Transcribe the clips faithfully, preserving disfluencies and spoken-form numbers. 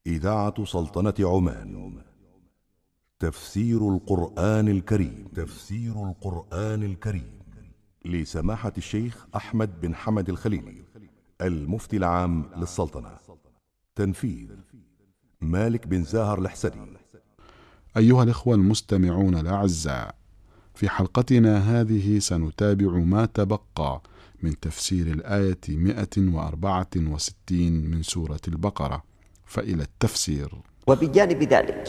إذاعة سلطنة عمان. تفسير القرآن الكريم. تفسير القرآن الكريم لسماحة الشيخ أحمد بن حمد الخليلي، المفتي العام للسلطنة. تنفيذ مالك بن زاهر الحسني. أيها الإخوة المستمعون الأعزاء، في حلقتنا هذه سنتابع ما تبقى من تفسير الآية مئة وأربعة وستين من سورة البقرة، فإلى التفسير. وبجانب ذلك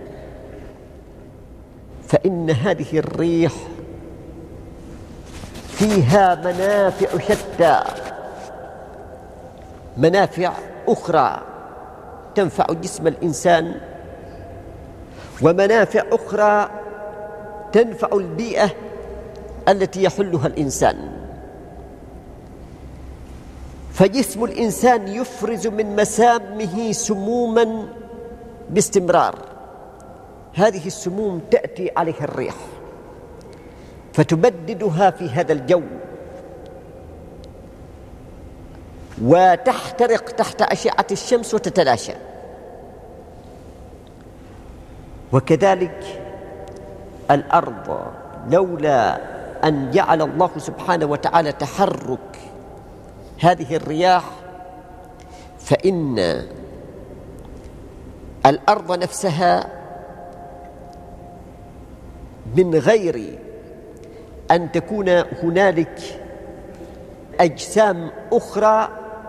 فإن هذه الريح فيها منافع شتى، منافع أخرى تنفع جسم الإنسان، ومنافع أخرى تنفع البيئة التي يحلها الإنسان. فجسم الإنسان يفرز من مسامه سموما باستمرار، هذه السموم تأتي عليها الريح فتبددها في هذا الجو وتحترق تحت أشعة الشمس وتتلاشى. وكذلك الأرض، لولا أن جعل الله سبحانه وتعالى تحرك هذه الرياح فإن الأرض نفسها من غير أن تكون هنالك أجسام أخرى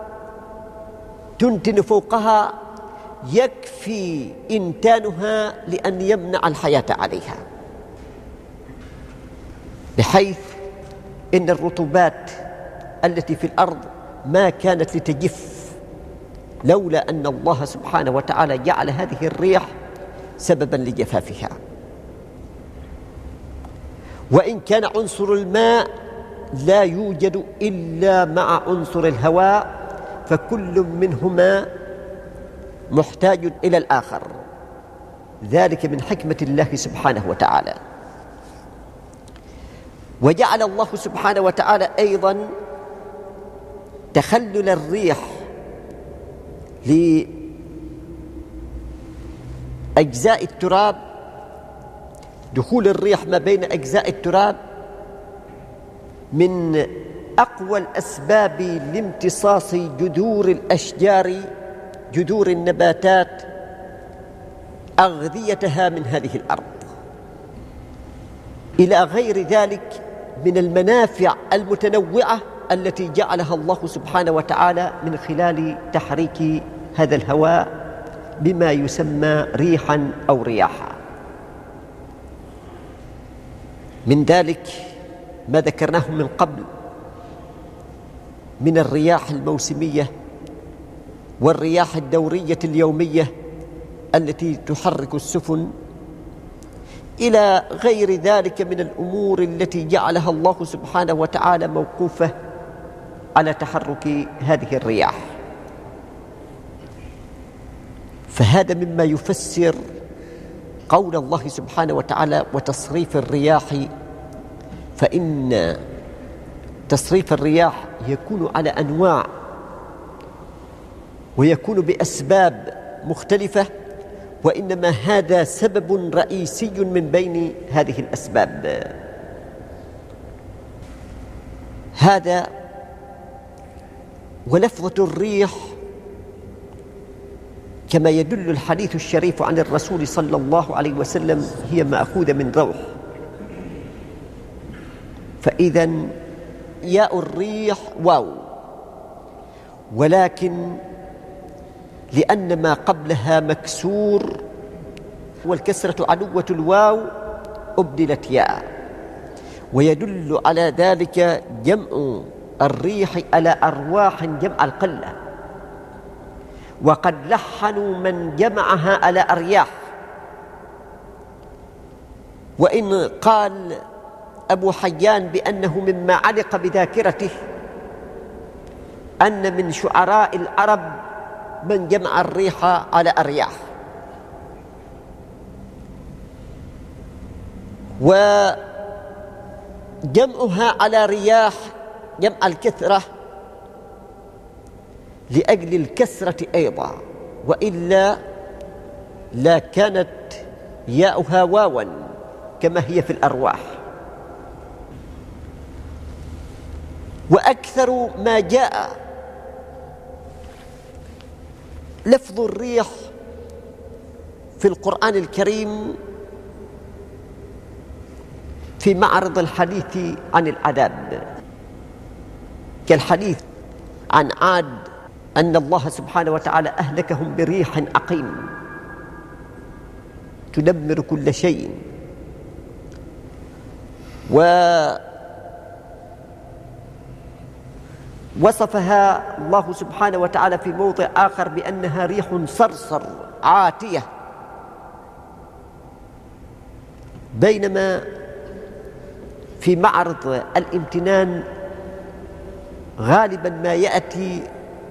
تنتن فوقها يكفي إنتانها لأن يمنع الحياة عليها، بحيث إن الرطوبات التي في الأرض ما كانت لتجف لولا أن الله سبحانه وتعالى جعل هذه الريح سببا لجفافها. وإن كان عنصر الماء لا يوجد إلا مع عنصر الهواء، فكل منهما محتاج إلى الآخر، ذلك من حكمة الله سبحانه وتعالى. وجعل الله سبحانه وتعالى أيضا تخلل الريح لأجزاء التراب، دخول الريح ما بين أجزاء التراب من أقوى الأسباب لامتصاص جذور الأشجار، جذور النباتات، أغذيتها من هذه الأرض، إلى غير ذلك من المنافع المتنوعة التي جعلها الله سبحانه وتعالى من خلال تحريك هذا الهواء بما يسمى ريحا أو رياحا. من ذلك ما ذكرناه من قبل من الرياح الموسمية والرياح الدورية اليومية التي تحرك السفن، إلى غير ذلك من الأمور التي جعلها الله سبحانه وتعالى موقوفة على تحرك هذه الرياح. فهذا مما يفسر قول الله سبحانه وتعالى وتصريف الرياح، فإن تصريف الرياح يكون على أنواع ويكون بأسباب مختلفة، وإنما هذا سبب رئيسي من بين هذه الأسباب. هذا ولفظة الريح كما يدل الحديث الشريف عن الرسول صلى الله عليه وسلم هي مأخوذة من روح، فإذا ياء الريح واو، ولكن لأن ما قبلها مكسور والكسرة عدوة الواو أبدلت ياء، ويدل على ذلك جمع الريح على أرواح جمع القلة، وقد لحنوا من جمعها على أرياح. وإن قال أبو حيان بأنه مما علق بذاكرته أن من شعراء العرب من جمع الريح على أرياح، وجمعها على رياح جمع الكثرة لأجل الكثرة أيضا، وإلا لا كانت ياؤها واوا كما هي في الأرواح. وأكثر ما جاء لفظ الريح في القرآن الكريم في معرض الحديث عن العذاب، كالحديث عن عاد أن الله سبحانه وتعالى أهلكهم بريح عقيم تدمر كل شيء، ووصفها الله سبحانه وتعالى في موضع آخر بأنها ريح صرصر عاتية. بينما في معرض الامتنان غالبا ما يأتي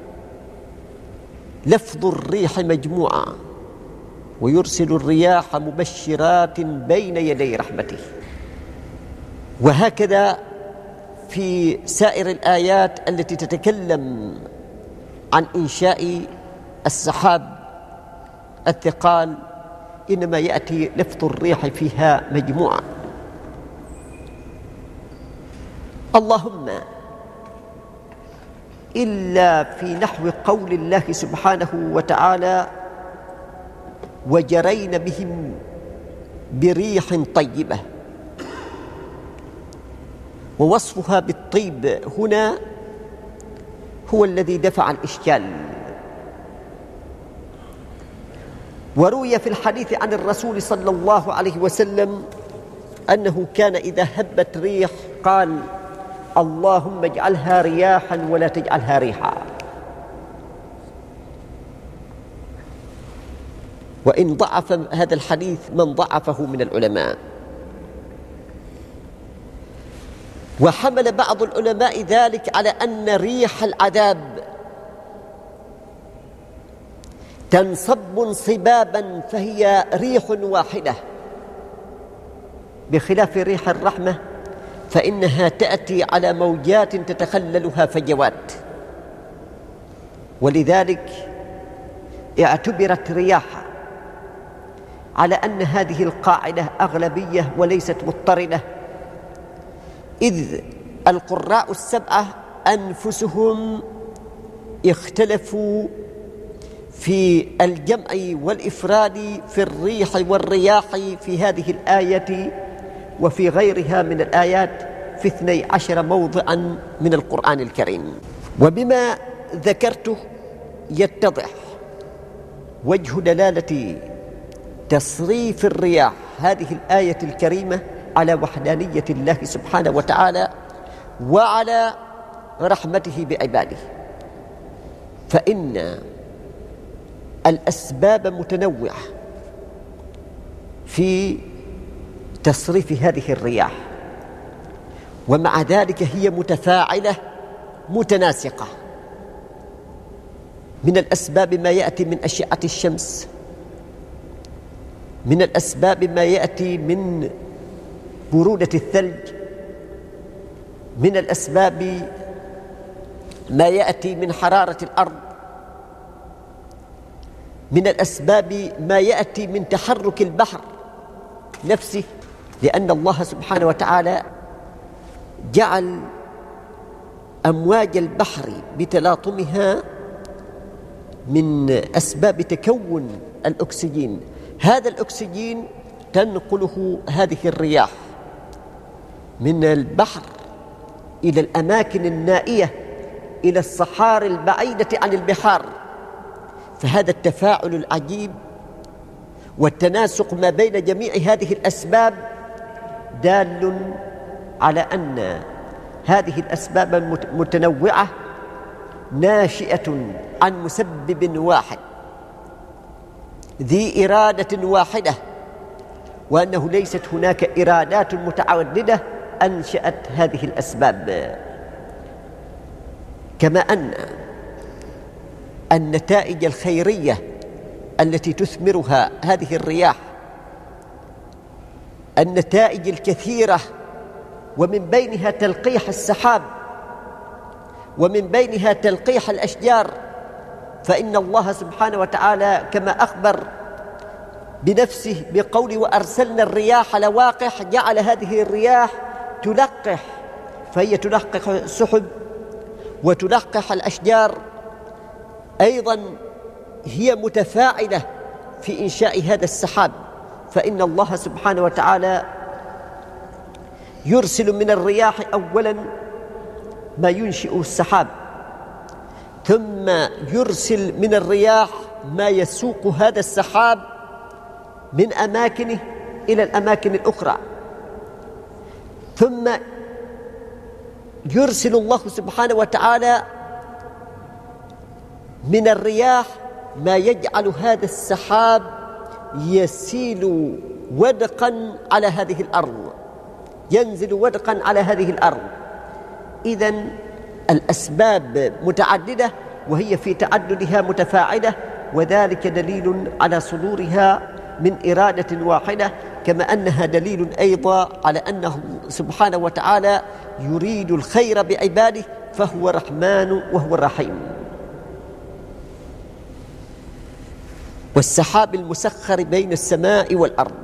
لفظ الريح مجموعة، ويرسل الرياح مبشرات بين يدي رحمته. وهكذا في سائر الآيات التي تتكلم عن إنشاء السحاب الثقال إنما يأتي لفظ الريح فيها مجموعة. اللهم إلا في نحو قول الله سبحانه وتعالى وجرين بهم بريح طيبة، ووصفها بالطيب هنا هو الذي دفع الإشكال. وروي في الحديث عن الرسول صلى الله عليه وسلم أنه كان إذا هبت ريح قال اللهم اجعلها رياحا ولا تجعلها ريحا. وإن ضعف هذا الحديث من ضعفه من العلماء. وحمل بعض العلماء ذلك على أن ريح العذاب تنصب انصبابا فهي ريح واحدة، بخلاف ريح الرحمة فإنها تأتي على موجات تتخللها فجوات. ولذلك اعتبرت رياحا على أن هذه القاعدة أغلبية وليست مضطردة، إذ القراء السبعة أنفسهم اختلفوا في الجمع والإفراد في الريح والرياح في هذه الآية وفي غيرها من الآيات في اثني عشر موضعا من القرآن الكريم. وبما ذكرته يتضح وجه دلالة تصريف الرياح هذه الآية الكريمة على وحدانية الله سبحانه وتعالى وعلى رحمته بعباده. فإن الأسباب متنوعة في تصريف هذه الرياح، ومع ذلك هي متفاعلة متناسقة. من الأسباب ما يأتي من أشعة الشمس، من الأسباب ما يأتي من برودة الثلج، من الأسباب ما يأتي من حرارة الأرض، من الأسباب ما يأتي من تحرك البحر نفسه، لأن الله سبحانه وتعالى جعل أمواج البحر بتلاطمها من أسباب تكون الأكسجين. هذا الأكسجين تنقله هذه الرياح من البحر إلى الأماكن النائية، إلى الصحاري البعيدة عن البحار. فهذا التفاعل العجيب والتناسق ما بين جميع هذه الأسباب دال على أن هذه الأسباب المتنوعة ناشئة عن مسبب واحد ذي إرادة واحدة، وأنه ليست هناك إرادات متعددة أنشأت هذه الأسباب. كما أن النتائج الخيرية التي تثمرها هذه الرياح النتائج الكثيرة، ومن بينها تلقيح السحاب، ومن بينها تلقيح الأشجار. فإن الله سبحانه وتعالى كما أخبر بنفسه بقول وأرسلنا الرياح لواقح، جعل هذه الرياح تلقح، فهي تلقح السحب وتلقح الأشجار، أيضا هي متفاعلة في إنشاء هذا السحاب. فإن الله سبحانه وتعالى يرسل من الرياح أولا ما ينشئ السحاب، ثم يرسل من الرياح ما يسوق هذا السحاب من أماكنه إلى الأماكن الأخرى، ثم يرسل الله سبحانه وتعالى من الرياح ما يجعل هذا السحاب يسيل ودقا على هذه الأرض، ينزل ودقا على هذه الأرض. إذن الأسباب متعددة وهي في تعددها متفاعلة، وذلك دليل على صدورها من إرادة واحدة، كما أنها دليل أيضا على أنه سبحانه وتعالى يريد الخير بعباده، فهو رحمن وهو الرحيم. والسحاب المسخر بين السماء والأرض،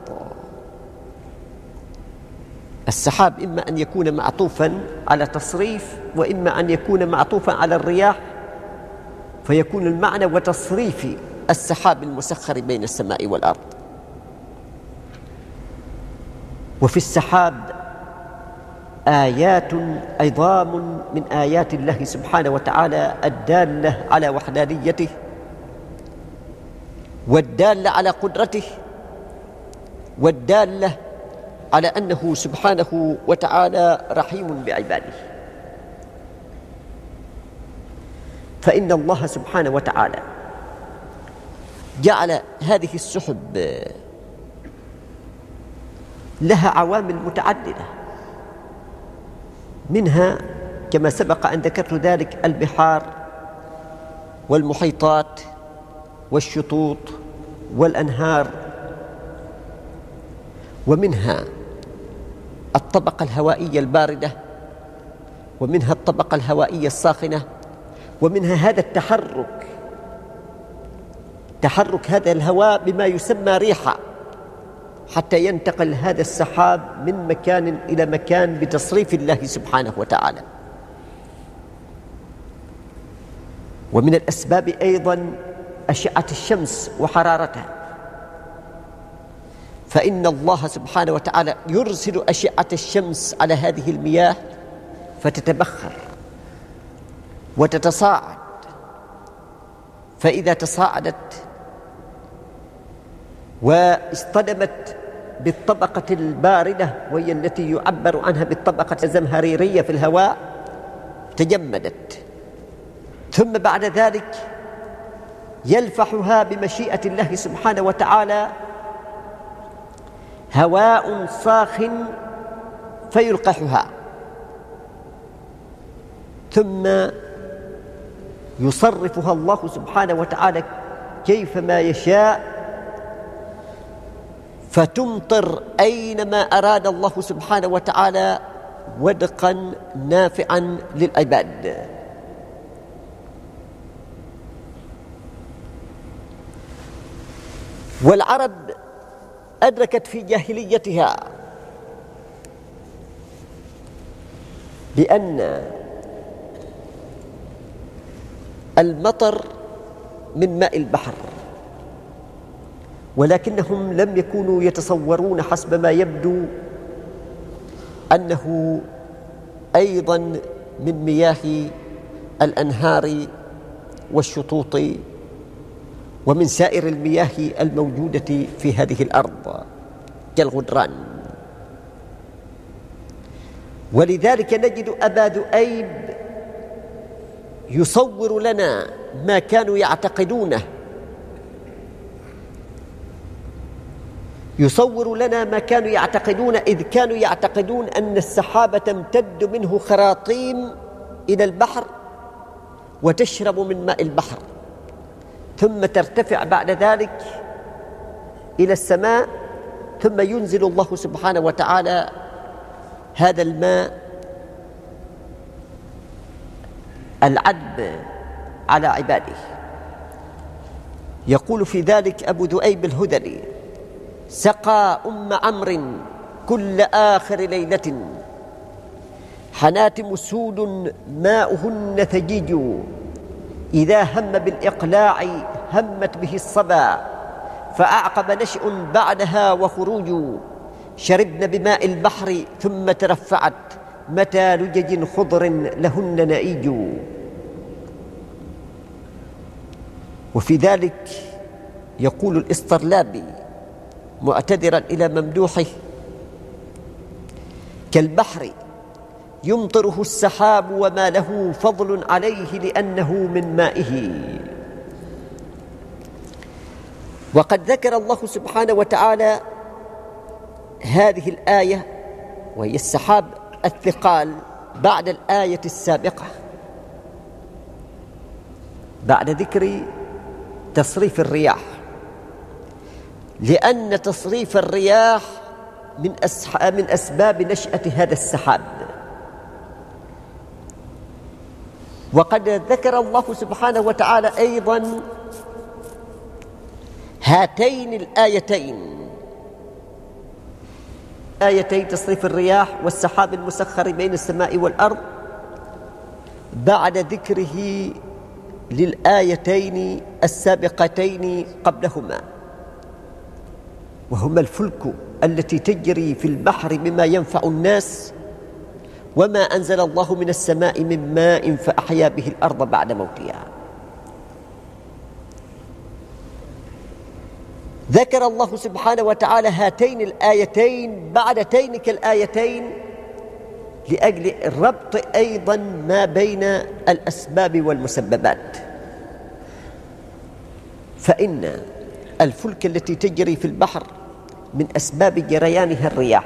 السحاب إما أن يكون معطوفا على تصريف، وإما أن يكون معطوفا على الرياح، فيكون المعنى وتصريف السحاب المسخر بين السماء والأرض. وفي السحاب آيات عظام من آيات الله سبحانه وتعالى الدالة على وحدانيته والدالة على قدرته والدالة على أنه سبحانه وتعالى رحيم بعباده. فإن الله سبحانه وتعالى جعل هذه السحب لها عوامل متعددة، منها كما سبق أن ذكرت ذلك البحار والمحيطات والشطوط والأنهار، ومنها الطبقة الهوائية الباردة، ومنها الطبقة الهوائية الساخنة، ومنها هذا التحرك، تحرك هذا الهواء بما يسمى ريحة، حتى ينتقل هذا السحاب من مكان إلى مكان بتصريف الله سبحانه وتعالى. ومن الأسباب أيضا أشعة الشمس وحرارتها، فإن الله سبحانه وتعالى يرسل أشعة الشمس على هذه المياه فتتبخر وتتصاعد، فإذا تصاعدت واصطدمت بالطبقة الباردة وهي التي يعبر عنها بالطبقة الزمهريرية في الهواء تجمدت، ثم بعد ذلك يلفحها بمشيئة الله سبحانه وتعالى هواء ساخن فيلقحها، ثم يصرفها الله سبحانه وتعالى كيفما يشاء فتمطر أينما أراد الله سبحانه وتعالى ودقا نافعا للعباد. والعرب أدركت في جاهليتها بأن المطر من ماء البحر، ولكنهم لم يكونوا يتصورون حسب ما يبدو أنه أيضا من مياه الأنهار والشطوط ومن سائر المياه الموجودة في هذه الأرض كالغدران. ولذلك نجد أبا ذؤيب يصور لنا ما كانوا يعتقدونه، يصور لنا ما كانوا يعتقدون إذ كانوا يعتقدون أن السحابة تمتد منه خراطيم إلى البحر وتشرب من ماء البحر، ثم ترتفع بعد ذلك إلى السماء، ثم ينزل الله سبحانه وتعالى هذا الماء العذب على عباده. يقول في ذلك أبو ذؤيب الهذلي سقى أم عمرو كل آخر ليلة، حناتم سود ماؤهن ثجيج، إذا هم بالإقلاع همت به الصبا، فأعقب نشء بعدها وخروج، شربن بماء البحر ثم ترفعت، متى لجج خضر لهن نئيج. وفي ذلك يقول الإسطرلابي معتذرا إلى ممدوحه: كالبحر يمطره السحاب وما له فضل عليه لأنه من مائه. وقد ذكر الله سبحانه وتعالى هذه الآية وهي السحاب الثقال بعد الآية السابقة، بعد ذكر تصريف الرياح، لأن تصريف الرياح من من أسباب نشأة هذا السحاب. وقد ذكر الله سبحانه وتعالى أيضا هاتين الآيتين، آيتين تصريف الرياح والسحاب المسخر بين السماء والأرض، بعد ذكره للآيتين السابقتين قبلهما، وهما الفلك التي تجري في البحر بما ينفع الناس، وما أنزل الله من السماء من ماء فأحيا به الأرض بعد موتها. ذكر الله سبحانه وتعالى هاتين الآيتين بعد تلك الآيتين لأجل الربط أيضا ما بين الأسباب والمسببات. فإن الفلك التي تجري في البحر من أسباب جريانها الرياح،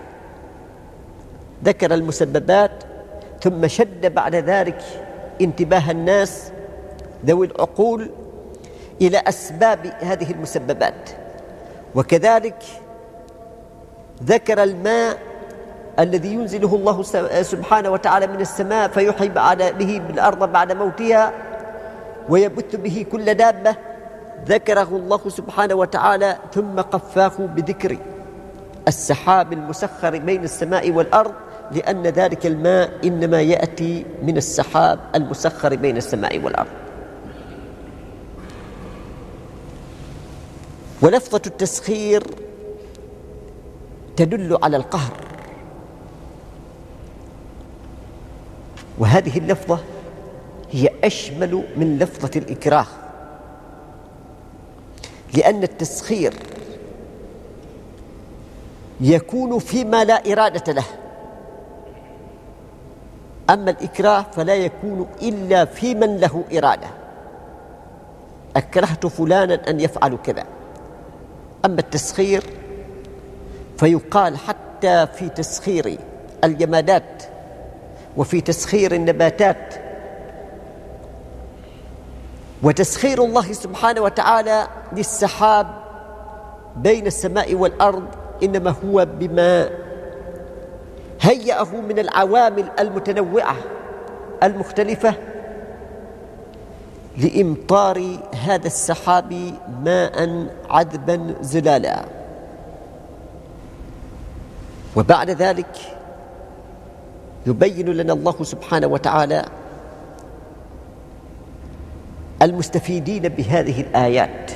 ذكر المسببات ثم شد بعد ذلك انتباه الناس ذوي العقول إلى أسباب هذه المسببات. وكذلك ذكر الماء الذي ينزله الله سبحانه وتعالى من السماء فيحيي به بالأرض بعد موتها ويبث به كل دابة، ذكره الله سبحانه وتعالى ثم قفاه بذكر السحاب المسخر بين السماء والأرض، لأن ذلك الماء إنما يأتي من السحاب المسخر بين السماء والأرض. ولفظة التسخير تدل على القهر، وهذه اللفظة هي أشمل من لفظة الإكراه، لأن التسخير يكون فيما لا إرادة له، أما الإكراه فلا يكون إلا في من له إرادة، أكرهت فلانا أن يفعل كذا. أما التسخير فيقال حتى في تسخير الجمادات وفي تسخير النباتات. وتسخير الله سبحانه وتعالى للسحاب بين السماء والأرض إنما هو بما هيأه من العوامل المتنوعة المختلفة لإمطار هذا السحاب ماء عذبا زلالا. وبعد ذلك يبين لنا الله سبحانه وتعالى المستفيدين بهذه الآيات،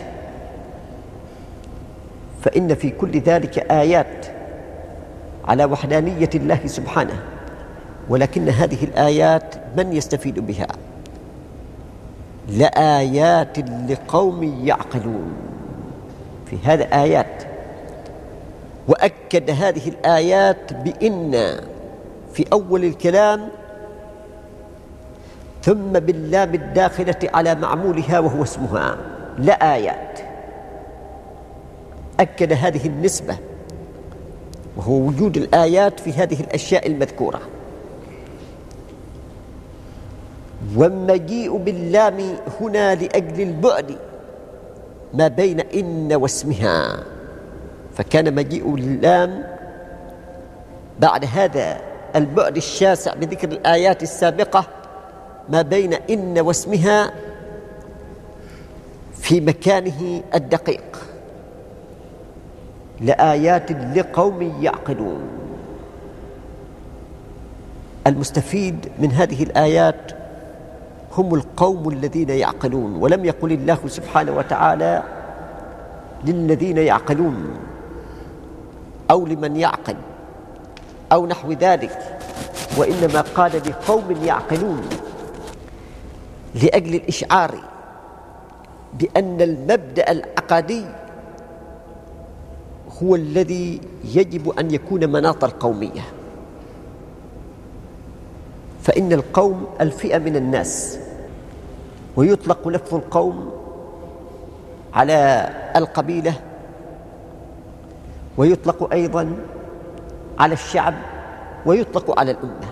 فإن في كل ذلك آيات على وحدانية الله سبحانه، ولكن هذه الآيات من يستفيد بها؟ لآيات لقوم يعقلون. في هذا آيات، وأكد هذه الآيات بإن في أول الكلام ثم باللام الداخلة على معمولها وهو اسمها لآيات، أكد هذه النسبة وهو وجود الآيات في هذه الأشياء المذكورة. والمجيء باللام هنا لأجل البعد ما بين إن واسمها، فكان مجيء اللام بعد هذا البعد الشاسع بذكر الآيات السابقة ما بين إن واسمها في مكانه الدقيق. لآيات لقوم يعقلون. المستفيد من هذه الآيات هم القوم الذين يعقلون، ولم يقل الله سبحانه وتعالى للذين يعقلون أو لمن يعقل أو نحو ذلك، وإنما قال لقوم يعقلون لأجل الإشعار بأن المبدأ العقدي هو الذي يجب أن يكون مناط القومية. فإن القوم الفئة من الناس، ويطلق لفظ القوم على القبيلة، ويطلق أيضا على الشعب، ويطلق على الأمة.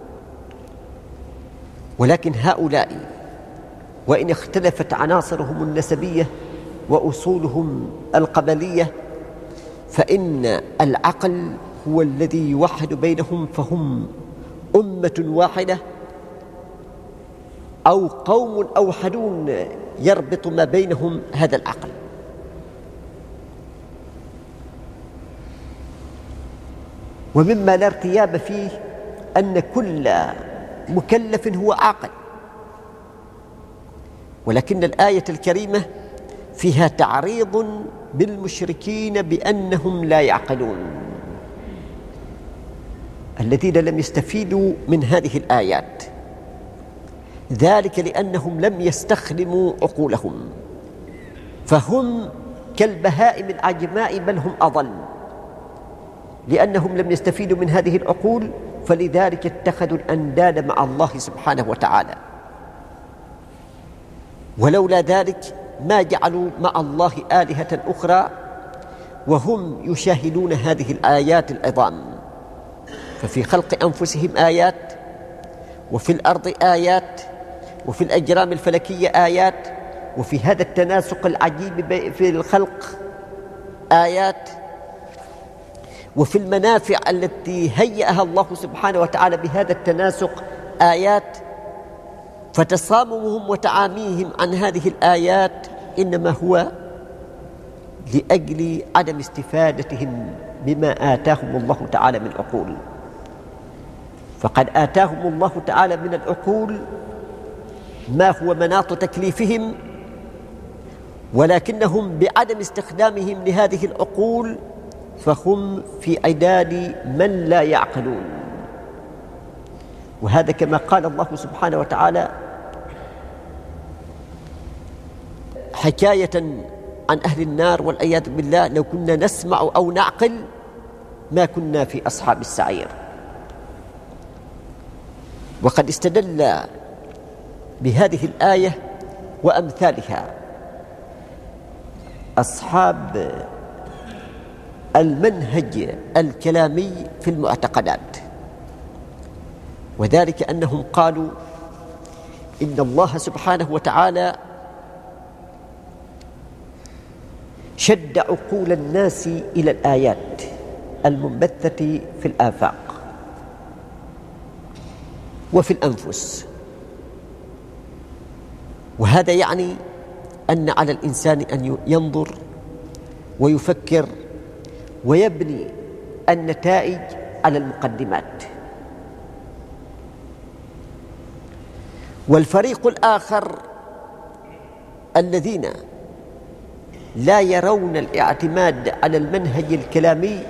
ولكن هؤلاء وإن اختلفت عناصرهم النسبية وأصولهم القبلية، فإن العقل هو الذي يوحد بينهم، فهم أمة واحدة أو قوم أوحدون يربط ما بينهم هذا العقل. ومما لا ارتياب فيه أن كل مكلف هو عاقل، ولكن الآية الكريمة فيها تعريض بالمشركين بأنهم لا يعقلون، الذين لم يستفيدوا من هذه الآيات، ذلك لأنهم لم يستخدموا عقولهم، فهم كالبهائم العجماء بل هم أضل، لأنهم لم يستفيدوا من هذه العقول، فلذلك اتخذوا الأنداد مع الله سبحانه وتعالى. ولولا ذلك ما جعلوا مع الله آلهة أخرى وهم يشاهدون هذه الآيات العظام. ففي خلق أنفسهم آيات، وفي الأرض آيات، وفي الأجرام الفلكية آيات، وفي هذا التناسق العجيب في الخلق آيات، وفي المنافع التي هيأها الله سبحانه وتعالى بهذا التناسق آيات. فتصاممهم وتعاميهم عن هذه الآيات إنما هو لأجل عدم استفادتهم بما آتاهم الله تعالى من عقول. فقد آتاهم الله تعالى من العقول ما هو مناط تكليفهم، ولكنهم بعدم استخدامهم لهذه العقول فهم في عداد من لا يعقلون. وهذا كما قال الله سبحانه وتعالى حكاية عن أهل النار والعياذ بالله: لو كنا نسمع أو نعقل ما كنا في أصحاب السعير. وقد استدل بهذه الآية وأمثالها أصحاب المنهج الكلامي في المعتقدات، وذلك أنهم قالوا إن الله سبحانه وتعالى شد عقول الناس إلى الآيات المنبثة في الآفاق وفي الأنفس، وهذا يعني أن على الإنسان أن ينظر ويفكر ويبني النتائج على المقدمات. والفريق الآخر الذين لا يرون الاعتماد على المنهج الكلامي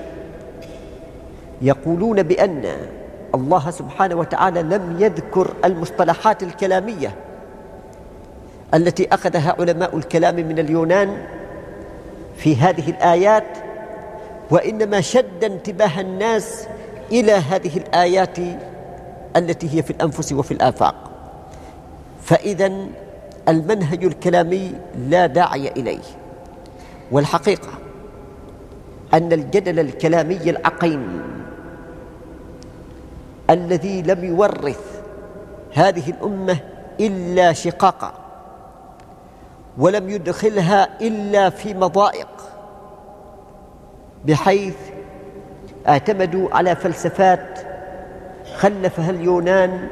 يقولون بأن الله سبحانه وتعالى لم يذكر المصطلحات الكلامية التي أخذها علماء الكلام من اليونان في هذه الآيات، وإنما شد انتباه الناس إلى هذه الآيات التي هي في الأنفس وفي الآفاق. فإذن المنهج الكلامي لا داعي إليه. والحقيقة أن الجدل الكلامي العقيم الذي لم يورث هذه الأمة إلا شقاقا، ولم يدخلها إلا في مضائق، بحيث اعتمدوا على فلسفات خلفها اليونان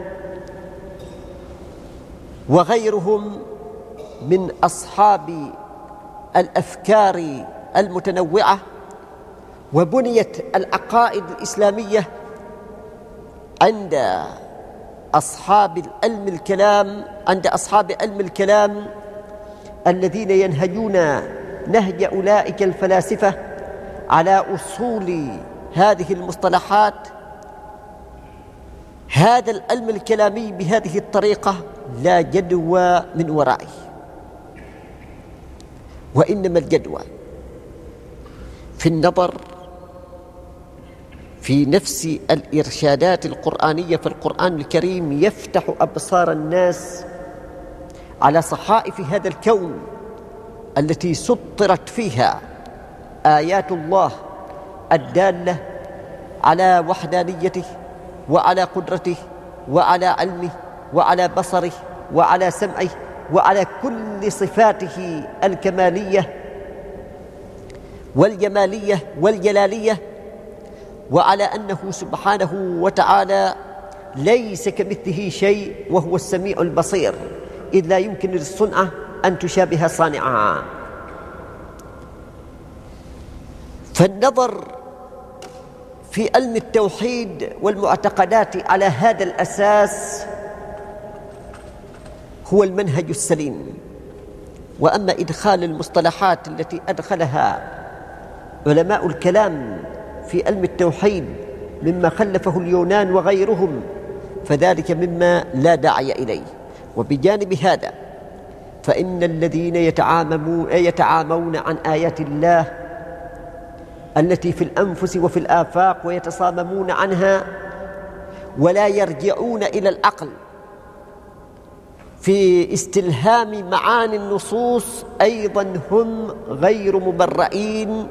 وغيرهم من أصحاب الأفكار المتنوعة، وبنيت العقائد الإسلامية عند أصحاب علم الكلام عند أصحاب علم الكلام الذين ينهجون نهج أولئك الفلاسفة على أصول هذه المصطلحات. هذا العلم الكلامي بهذه الطريقة لا جدوى من ورائه، وإنما الجدوى في النظر في نفس الإرشادات القرآنية. فالقرآن الكريم يفتح أبصار الناس على صحائف هذا الكون التي سطرت فيها آيات الله الدالة على وحدانيته وعلى قدرته وعلى علمه وعلى بصره وعلى سمعه وعلى كل صفاته الكمالية والجمالية والجلالية، وعلى أنه سبحانه وتعالى ليس كمثله شيء وهو السميع البصير، إذ لا يمكن للصنعة أن تشابه صانعها. فالنظر في علم التوحيد والمعتقدات على هذا الأساس هو المنهج السليم. وأما إدخال المصطلحات التي أدخلها علماء الكلام في علم التوحيد مما خلفه اليونان وغيرهم فذلك مما لا داعي إليه. وبجانب هذا فإن الذين يتعامون, يتعامون عن آيات الله التي في الأنفس وفي الآفاق ويتصاممون عنها ولا يرجعون إلى العقل في استلهام معاني النصوص أيضا هم غير مبرئين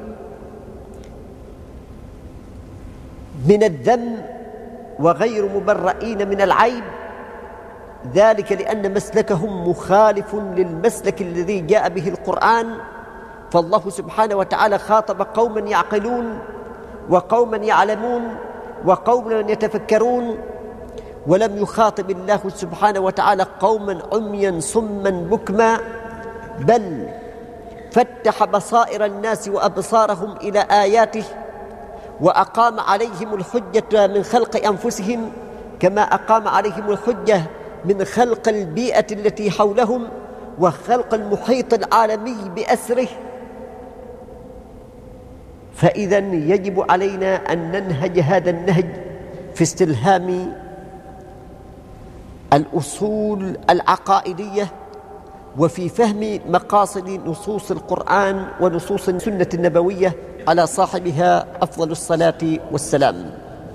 من الذم وغير مبرئين من العيب، ذلك لأن مسلكهم مخالف للمسلك الذي جاء به القرآن. فالله سبحانه وتعالى خاطب قوما يعقلون وقوما يعلمون وقوما يتفكرون، ولم يخاطب الله سبحانه وتعالى قوما عميا صما بكما، بل فتح بصائر الناس وأبصارهم إلى آياته وأقام عليهم الحجة من خلق أنفسهم كما أقام عليهم الحجة من خلق البيئة التي حولهم وخلق المحيط العالمي بأسره. فإذا يجب علينا أن ننهج هذا النهج في استلهام الأصول العقائدية وفي فهم مقاصد نصوص القرآن ونصوص السنة النبوية على صاحبها أفضل الصلاة والسلام.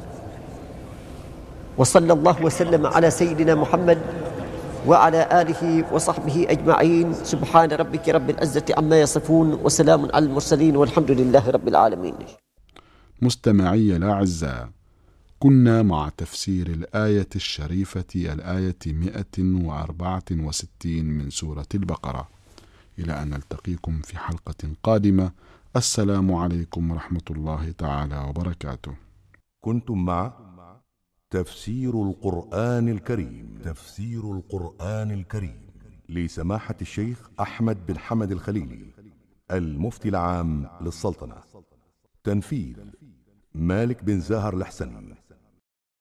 وصلى الله وسلم على سيدنا محمد وعلى آله وصحبه أجمعين. سبحان ربك رب العزة عما يصفون وسلام على المرسلين والحمد لله رب العالمين. مستمعي الأعزاء، كنا مع تفسير الآية الشريفة الآية مئة وأربعة وستين من سورة البقرة. إلى أن نلتقيكم في حلقة قادمة، السلام عليكم ورحمة الله تعالى وبركاته. كنتم مع تفسير القرآن الكريم تفسير القرآن الكريم لسماحة الشيخ أحمد بن حمد الخليلي المفتي العام للسلطنة. تنفيذ مالك بن زاهر الحسني.